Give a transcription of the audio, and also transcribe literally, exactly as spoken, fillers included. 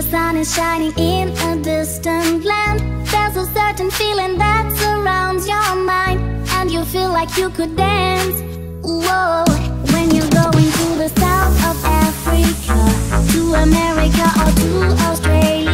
sun is shining in a distant land, there's a certain feeling that surrounds your mind, and you feel like you could dance. Whoa, when you're going to the south of Africa, to America or to Australia,